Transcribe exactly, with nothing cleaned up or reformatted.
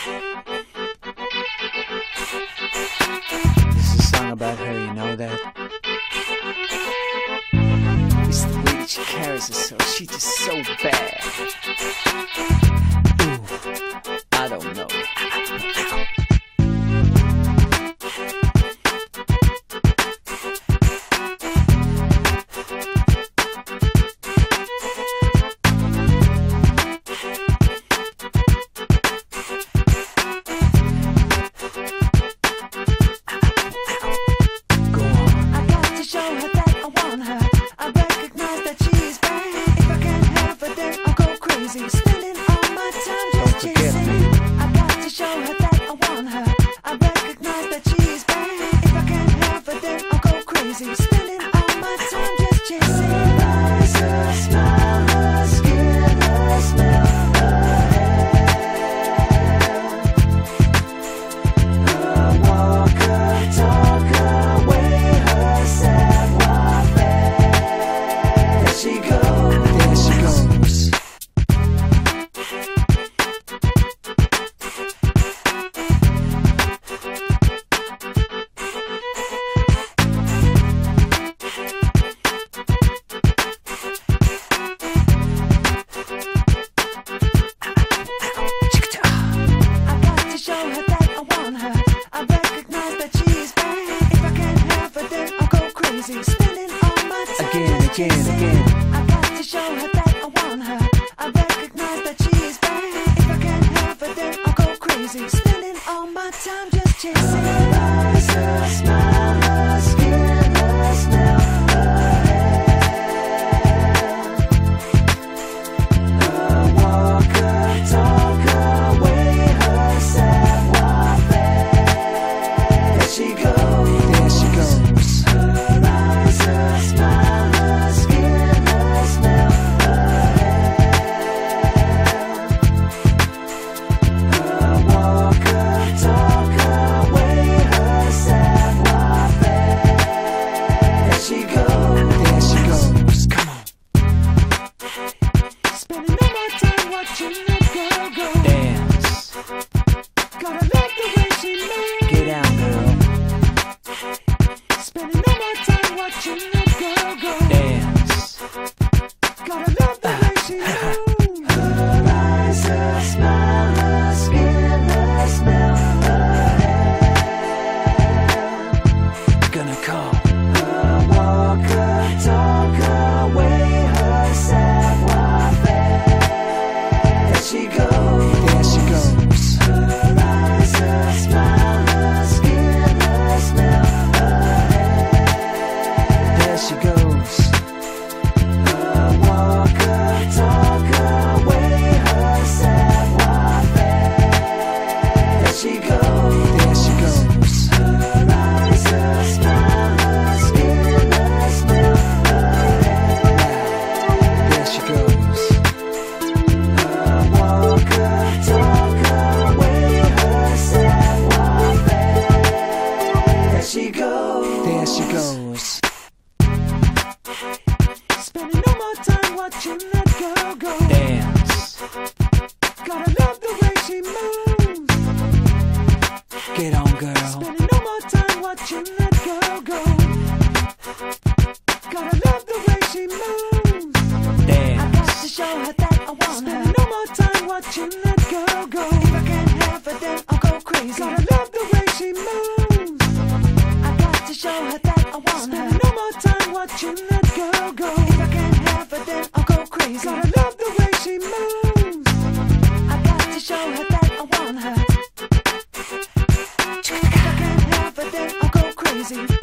This is a song about her, you know that? It's the way that she carries herself, she's just so bad. Ooh, I don't know. Spending all my time just chasing. I got to show her that I want her. I recognize that she's bad. If I can't have her, then I'll go crazy. Spending all my time just chasing. Her eyes, her smile, her skin, her smell, her hair, her walk, her talk, her way, her savoir-faire. There she goes. There she goes. Spending all my time Again, again, again. I got to show her that I want her. I recognize that she is bad. If I can't have her, then I'll go crazy. Spending all my time just chasing. Her eyes, her smile, her skin, her smell, her hair, her walk, her talk, her way, her savoir-faire. There she goes. There she goes. There she goes. Spending no more time watching that girl go. Dance. Gotta love the way she moves. Get on, girl. Spending no more time watching that girl go. Gotta love the way she moves. Dance. I got to show her that I want her. Spending no more time watching that girl go. If I can't have her, then I'll go crazy. Gotta love the way she moves. I got to show her that I want her. Spending no more time watching that girl go. If I can't have her, then I'll go crazy. Gotta love the way she moves. I got to show her that I want her. If I can't have her, then I'll go crazy.